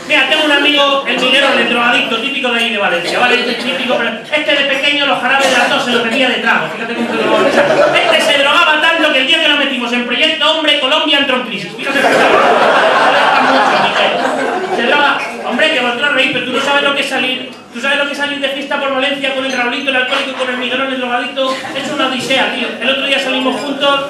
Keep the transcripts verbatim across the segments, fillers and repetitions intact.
Mira, tengo un amigo, el minero, el drogadicto, típico de ahí de Valencia, ¿vale? Este es típico, pero este de pequeño los jarabes de la tos se los metía de trago. Fíjate cómo se drogaba. Este se drogaba tanto que el día que lo metimos en Proyecto Hombre, Colombia entró en crisis. Fíjate cómo se se droga. Hombre, que vosotros reís, pero tú no sabes lo que es salir. Tú sabes lo que es salir de fiesta por Valencia con el Raulito, el alcohólico, con el migrón, el drogadicto. Es una odisea, tío. El otro día salimos juntos.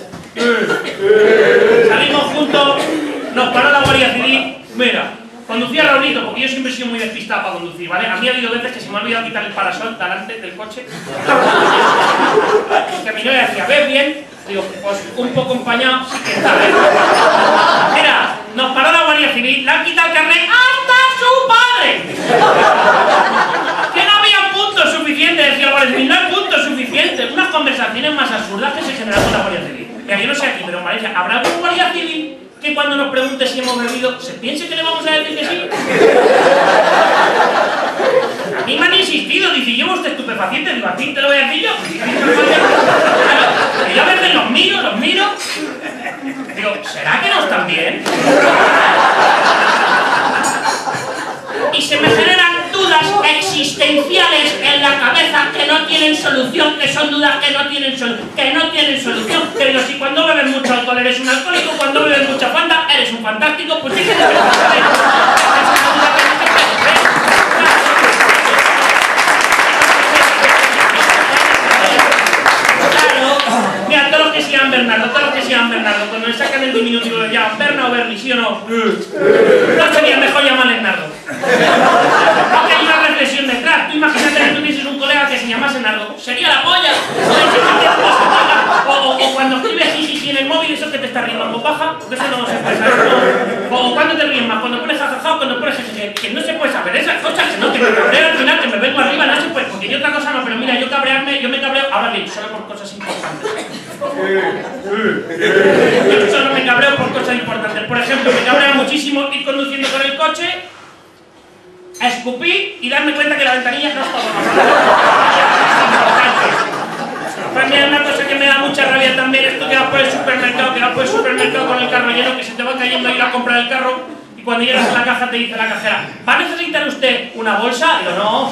Salimos juntos. Nos paró la Guardia Civil. Mira, conducía Raulito, porque yo siempre he sido muy despistado para conducir, ¿vale? A mí ha habido veces que se me ha olvidado quitar el parasol delante del coche. Que mi novia decía, ¿ves bien? Digo, pues un poco empañado, sí que está, ¿eh? Mira, nos paró la Guardia Civil, le han quitado el carnet hasta su padre. Que no había puntos suficientes, decía la Guardia Civil, no hay puntos suficientes. Unas conversaciones más absurdas que se generaron con la Guardia Civil. Mira, yo no sé aquí, pero en Valencia, ¿habrá algún Guardia Civil que cuando nos pregunte si hemos bebido, se piense que le vamos a decir que sí? A mí me han insistido, dice, ¿lleva usted estupefacientes? Digo, ¿a ti te lo voy a decir yo? Claro, yo a veces los miro, los miro. Digo, ¿será que no están bien? Y se me generan dudas existenciales en la cabeza que no tienen solución, que son dudas que no tienen solución, que no tienen solución. Que digo, si cuando bebes mucho alcohol eres un alcohólico, cuando bebes mucha fanta eres un fantástico, pues sí que te ves. Mira, todos los que sigan Bernardo, todos los que sigan Bernardo, cuando le sacan el diminutivo le llaman Berna o Berni, ¿sí o no? No sería mejor llamarle Nardo. Porque hay una reflexión detrás. Tú imagínate que tuvieses un colega que se llamase Nardo. Sería la polla. O, o, o cuando escribes jijiji en el móvil, eso que te está riendo como paja, porque eso no se puede saber. O, o cuando te ríes más, cuando pones jajaja o cuando pones jejeje, que no se puede saber esas cosas, que no te cabreo al final, que me vengo arriba, no se puede, porque yo otra cosa no, pero mira, yo cabrearme, yo me cabreo, ahora bien, solo por cosas importantes. Yo solo me cabreo por cosas importantes. Por ejemplo, me cabrea muchísimo ir conduciendo con el coche, a escupir y darme cuenta que la ventanilla no está Pues mira, una cosa que me da mucha rabia también, esto que vas por el supermercado, que vas por el supermercado con el carro lleno, que se te va cayendo a ir a comprar el carro y cuando llegas a la caja te dice la cajera, ¿va a necesitar usted una bolsa? Digo, no.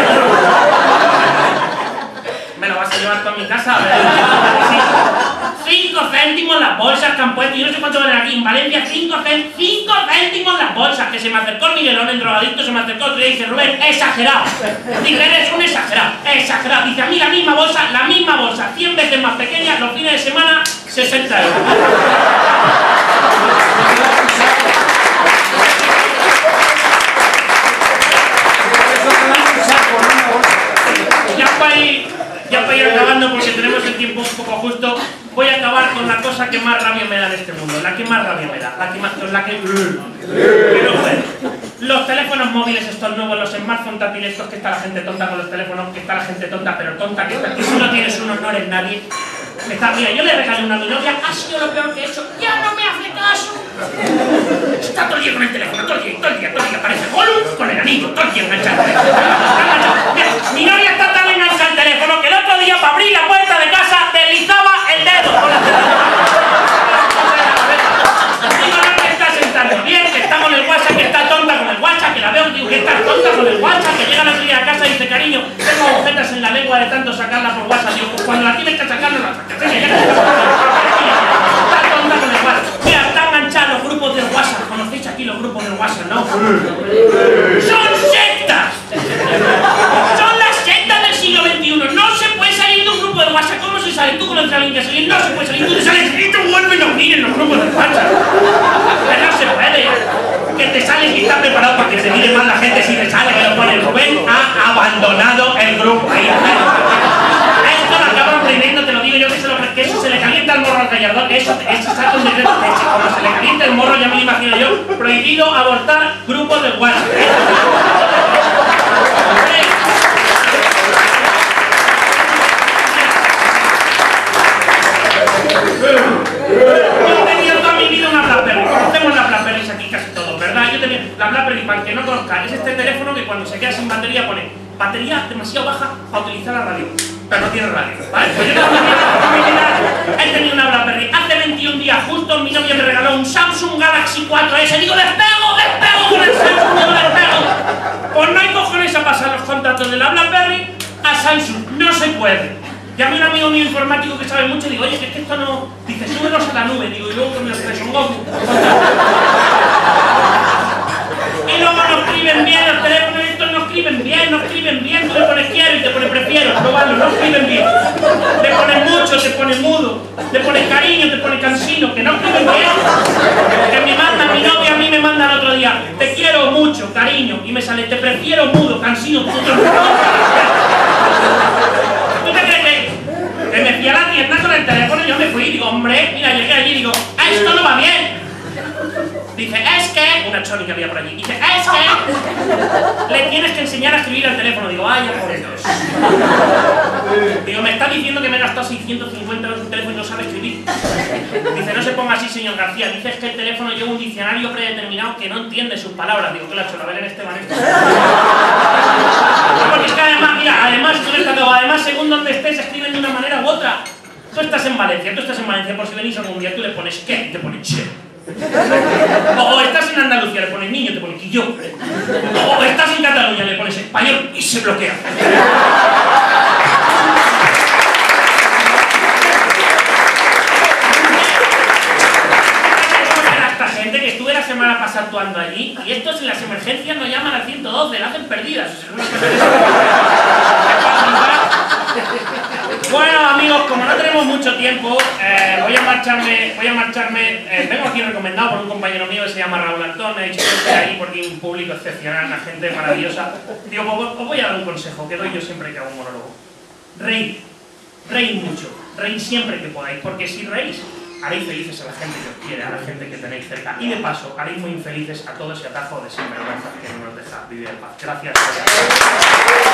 Me lo vas a llevar tú a mi casa, ¿verdad? Cinco céntimos las bolsas que han puesto, yo no sé cuánto valen aquí en Valencia, cinco céntimos, cinco céntimos las bolsas, que se me acercó el Miguelón, el drogadicto, se me acercó otro y dice, Rubén, exagerado. Dice, eres un exagerado, exagerado. Dice, a mí la misma bolsa, la misma bolsa, cien veces más pequeña, los fines de semana, sesenta euros. Ya para ir, ya para ir acabando, porque tenemos el tiempo un poco justo, voy a acabar con la cosa que más rabia me da en este mundo, la que más rabia me da, la que más, la que... Pero bueno, los teléfonos móviles estos nuevos, los smartphones táctiles, estos que está la gente tonta con los teléfonos, que está la gente tonta, pero tonta, que, está, que si no tienes unos no eres nadie. Está, mira, yo le regalé una a mi novia, ha sido lo peor que he hecho, ya no me hace caso. Está todo el día con el teléfono, todo el día, todo el día, todo el día, parece Gollum con el anillo, todo el día enganchado. Mira, mi novia está tan enganchada al teléfono que el otro día para abrir la puerta de casa deslizaba el dedo con el teléfono. Digo, no me está sentando bien, que está con el WhatsApp, que está tonta con el WhatsApp, que la veo, digo, que está tonta con el WhatsApp, que llega la otro día a casa y dice, cariño, tengo agujetas en la lengua de tanto sacarla por WhatsApp. Digo, pues cuando la tienes que sacar, no la sacas. Está tonta con el WhatsApp. Mira, está enganchada los grupos del WhatsApp. ¿Conocéis aquí los grupos del WhatsApp, no? ¡Son sectas! ¡Son las sectas del siglo veintiuno! No se puede salir de un grupo de WhatsApp. ¿Cómo se sale? Tú conoces a alguien que salir, no se puede salir. Tú te sales y te vuelven a unir en los grupos de WhatsApp. Pero no se puede. Que te sales y estás preparado para que se mire más la gente si te sale, que lo pone Rubén ha abandonado el grupo. Ahí está. Esto lo acaban prohibiendo, te lo digo yo, que, se lo, que eso se le calienta el morro al callador, que eso, eso saca un decreto de leche. Como se le calienta el morro, ya me lo imagino yo, prohibido abortar grupos de WhatsApp. Yo he tenido toda mi vida una BlackBerry, conocemos las BlackBerrys aquí casi todos, ¿verdad? Yo tenía la BlackBerry, para el que no conozca, es este teléfono que cuando se queda sin batería pone batería demasiado baja para utilizar la radio, pero no tiene radio, ¿vale? Pues yo no he tenido una BlackBerry. Hace veintiún días justo mi novia me regaló un Samsung Galaxy cuatro ese, digo, despego, despego con el Samsung. puede. Llamé a un amigo mío informático que sabe mucho y digo, oye, que es que esto no... Dice, súbelos a la nube. Digo, y luego que me los trae Son Goku. Y luego no escriben bien, los teléfonos estos no escriben bien, no escriben bien. Tú le pones quiero y te pones prefiero, probarlo, no escriben bien. Le pones mucho, te pones mudo. Le pones cariño, te pones cansino, que no escriben bien. Que me manda mi novia, a mí me manda el otro día, te quiero mucho, cariño, y me sale, te prefiero mudo, cansino, tú te... ¿Tú te crees que, que me fui a la tienda con el teléfono y yo me fui? Digo, hombre, mira, llegué allí y digo, ah, esto no va bien. Dice, es que... Una choni que había por allí. Dice, es que... Le tienes que enseñar a escribir al teléfono. Digo, ay, ya por Dios. Digo, me está diciendo que me he gastado seiscientos cincuenta euros en un teléfono y no sabe escribir. Dice, no se ponga así, señor García. Dice, es que el teléfono lleva un diccionario predeterminado que no entiende sus palabras. Digo, ¿qué le ha hecho? La Belén Esteban esto. Porque es que además, mira, además, tú eres tanto, además, según donde estés, escriben de una manera u otra. Tú estás en Valencia, tú estás en Valencia, por si venís algún día, tú le pones ¿qué? Y te pones che. O estás en Andalucía, le pones niño, te pones quillo. O estás en Cataluña, le pones español y se bloquea. Esta gente que estuve la semana pasada actuando allí, y estos en las emergencias no llaman al ciento doce, la hacen perdidas. Bueno, amigos, como no tenemos mucho tiempo, eh, voy a marcharme, voy a marcharme, eh, vengo aquí recomendado por un compañero mío que se llama Raúl Antón, me ha dicho que estoy ahí porque hay un público excepcional, una gente maravillosa. Digo, pues, os voy a dar un consejo que doy yo siempre que hago un monólogo. Reír, reír mucho, reír siempre que podáis, porque si reís, haréis felices a la gente que os quiere, a la gente que tenéis cerca, y de paso, haréis muy infelices a todo ese atajo de sinvergüenzas que no nos deja vivir en paz. Gracias.